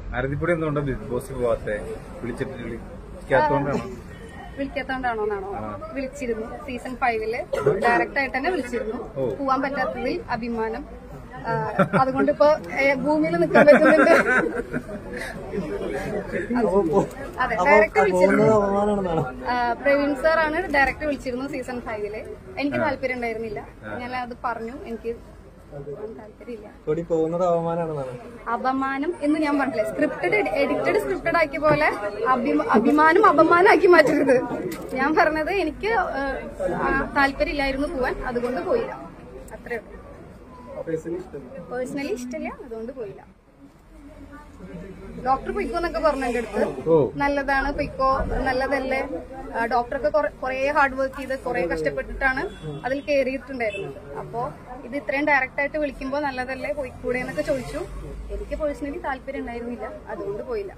ആരതിപ്പൊടി എന്തുകൊണ്ടാ big boss പോവാത്തെ? വിളിക്കാത്തോണ്ടാണോ വിളിച്ചിരുന്നു. Season 5 direct ആയിട്ട് തന്നെ വിളിച്ചിരുന്നു. പോവാൻ പറ്റാത്തതിൽ അഭിമാനം. അതുകൊണ്ട് ഇപ്പൊ ഭൂമിയിൽ നിൽക്കാൻ പറ്റുന്നുണ്ട്. അതെ, ഡയറക്റ്റ് വിളിച്ചിരുന്നു. പ്രവീൺ സാറാണ് ഡയറക്റ്റ് വിളിച്ചിരുന്നു സീസൺ 5. എനിക്ക് താല്പര്യം ഉണ്ടായിരുന്നില്ല. ഞാൻ അത് പറഞ്ഞു, എനിക്ക് താല്പര്യമില്ല. അപമാനം എന്ന് ഞാൻ പറഞ്ഞില്ലേ, എഡിറ്റഡ് സ്ക്രിപ്റ്റഡ് ആക്കിയ പോലെ അഭിമാനം അപമാനമാക്കി മാറ്റരുത്. ഞാൻ പറഞ്ഞത് എനിക്ക് താല്പര്യമില്ലായിരുന്നു പോവാൻ, അതുകൊണ്ട് പോയില്ല. അത്രേ ഉള്ളൂ. പേഴ്സണലി ഇഷ്ടമില്ല, അതുകൊണ്ട് പോയില്ല. ഡോക്ടർ പൊയ്ക്കോ എന്നൊക്കെ പറഞ്ഞു എന്റെ അടുത്ത്. നല്ലതാണ്, പൊയ്ക്കോ, നല്ലതല്ലേ. ഡോക്ടറൊക്കെ കുറെ ഹാർഡ് വർക്ക് ചെയ്ത് കുറെ കഷ്ടപ്പെട്ടിട്ടാണ് അതിൽ കയറിയിട്ടുണ്ടായിരുന്നത്. അപ്പോ ഇത് ഇത്രയും ഡയറക്റ്റ് ആയിട്ട് വിളിക്കുമ്പോ നല്ലതല്ലേ, പോയിക്കൂടെ എന്നൊക്കെ ചോദിച്ചു. എനിക്ക് പേഴ്സണലി താല്പര്യം ഉണ്ടായിരുന്നില്ല, അതുകൊണ്ട് പോയില്ല.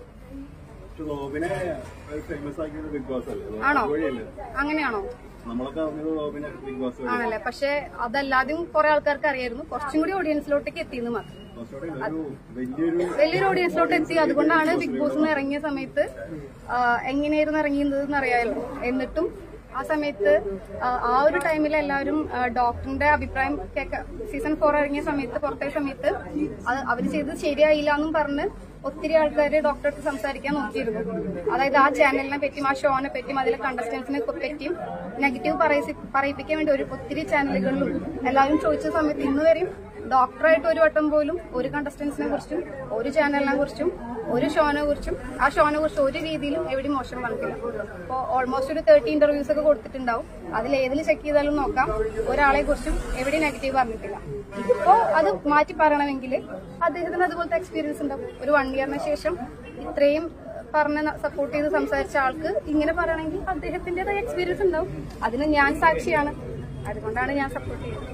ആണോ? അങ്ങനെയാണോ? ആണല്ലേ. പക്ഷെ അതല്ലാതെയും കുറെ ആൾക്കാർക്ക് അറിയായിരുന്നു. കുറച്ചും കൂടി ഓഡിയൻസിലോട്ടേക്ക് എത്തിയെന്ന് മാത്രം. വലിയൊരു ഓഡിയൻസിലോട്ട് എത്തി. അതുകൊണ്ടാണ് ബിഗ് ബോസ് ഇറങ്ങിയ സമയത്ത് എങ്ങനെയായിരുന്നു ഇറങ്ങിയതെന്ന് അറിയാമല്ലോ. എന്നിട്ടും ആ സമയത്ത് ആ ഒരു ടൈമിൽ എല്ലാവരും ഡോക്ടറിന്റെ അഭിപ്രായം സീസൺ 4 ഇറങ്ങിയ സമയത്ത്, പുറത്തെ സമയത്ത് അവർ ചെയ്തത് ശരിയായില്ല എന്നും പറഞ്ഞ് ഒത്തിരി ആൾക്കാർ ഡോക്ടർക്ക് സംസാരിക്കാൻ നോക്കിയിരുന്നു. അതായത് ആ ചാനലിനെ പറ്റിയും ആ ഷോനെ പറ്റിയും അതിലെ കണ്ടസ്റ്റൻസിനെ പറ്റിയും നെഗറ്റീവ് പറയിപ്പിക്കാൻ വേണ്ടി ഒത്തിരി ചാനലുകളിലും എല്ലാവരും ചോദിച്ച സമയത്ത് ഇന്ന് വരെയും ഡോക്ടറായിട്ട് ഒരു വട്ടം പോലും ഒരു കണ്ടസ്റ്റൻസിനെ കുറിച്ചും ഒരു ചാനലിനെ കുറിച്ചും ഒരു ഷോനെ കുറിച്ചും ഒരു രീതിയിലും എവിടെയും മോശം പറഞ്ഞിട്ടില്ല. അപ്പോൾ ഓൾമോസ്റ്റ് ഒരു 30 ഇന്റർവ്യൂസ് ഒക്കെ കൊടുത്തിട്ടുണ്ടാവും. അതിൽ ഏതിൽ ചെക്ക് ചെയ്താലും നോക്കാം, ഒരാളെ കുറിച്ചും എവിടെയും നെഗറ്റീവ് പറഞ്ഞിട്ടില്ല. ഇപ്പോ അത് മാറ്റി പറയണമെങ്കിൽ അദ്ദേഹത്തിന് അതുപോലത്തെ എക്സ്പീരിയൻസ് ഉണ്ടാവും. ഒരു 1 ഇയറിന് ശേഷം ഇത്രയും പറഞ്ഞ് സപ്പോർട്ട് ചെയ്ത് സംസാരിച്ച ആൾക്ക് ഇങ്ങനെ പറയണമെങ്കിൽ അദ്ദേഹത്തിന്റേതായ എക്സ്പീരിയൻസ് ഉണ്ടാവും. അതിന് ഞാൻ സാക്ഷിയാണ്. അതുകൊണ്ടാണ് ഞാൻ സപ്പോർട്ട് ചെയ്യുന്നത്.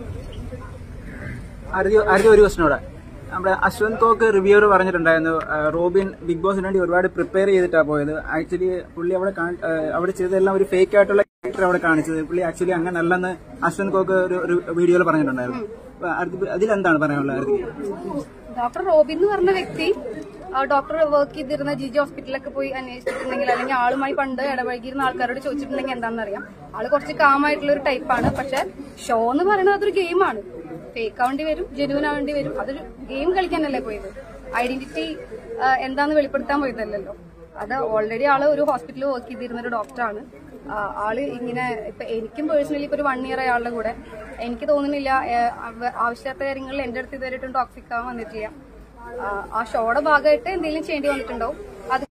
ഒരു ക്വസ്റ്റനോടെ, നമ്മുടെ അശ്വന്ത് കോക്ക് റിവ്യൂവർ പറഞ്ഞിട്ടുണ്ടായിരുന്നു റോബിൻ ബിഗ് ബോസിന് വേണ്ടി ഒരുപാട് പ്രിപ്പയർ ചെയ്തിട്ടാണ് പോയത്. ആക്ച്വലി പുള്ളി അവിടെ ചെയ്തതെല്ലാം ഒരു ഫേക്ക് ആയിട്ടുള്ള ക്യാരക്ടർ അവിടെ കാണിച്ചത്. പുള്ളി ആക്ച്വലി അങ്ങനല്ലെന്ന് അശ്വന്ത് കോക്ക് ഒരു വീഡിയോയിൽ പറഞ്ഞിട്ടുണ്ടായിരുന്നു. അതിലെന്താണ് പറയാനുള്ളത്? ഡോക്ടർ റോബിൻ എന്ന് പറഞ്ഞ വ്യക്തി ഡോക്ടർ വർക്ക് ചെയ്തിരുന്ന ജിജി ഹോസ്പിറ്റലിലൊക്കെ പോയി അന്വേഷിച്ചിട്ടുണ്ടെങ്കിൽ, അല്ലെങ്കിൽ ആളുമായി പണ്ട് ഇടപഴകിയിരുന്ന ആൾക്കാരോട് ചോദിച്ചിട്ടുണ്ടെങ്കിൽ എന്താണെന്ന് അറിയാം. ആള് കുറച്ച് കാമായിട്ടുള്ള ഒരു ടൈപ്പാണ്. പക്ഷെ ഷോ എന്ന് പറയുന്നത് അതൊരു ഗെയിമാണ്. ഫേക്ക് ആവേണ്ടി വരും, ജെന്യൂൻ ആവേണ്ടി വരും. അതൊരു ഗെയിം കളിക്കാനല്ലേ പോയത്. ഐഡന്റിറ്റി എന്താന്ന് വെളിപ്പെടുത്താൻ പോയതല്ലല്ലോ. അത് ഓൾറെഡി ആള് ഒരു ഹോസ്പിറ്റലിൽ വർക്ക് ചെയ്തിരുന്ന ഒരു ഡോക്ടറാണ്. ആള് ഇങ്ങനെ ഇപ്പൊ എനിക്കും പേഴ്സണലി ഇപ്പൊ ഒരു 1 ഇയർ ആളുടെ കൂടെ എനിക്ക് തോന്നുന്നില്ല ആവശ്യമില്ലാത്ത കാര്യങ്ങളിൽ എന്റെ അടുത്ത് ഇതുവരെയായിട്ടും ടോക്സിക് ആവാൻ വന്നിട്ടില്ല. ആ ഷോയുടെ ഭാഗമായിട്ട് എന്തെങ്കിലും ചെയ്യേണ്ടി വന്നിട്ടുണ്ടാവും. അത്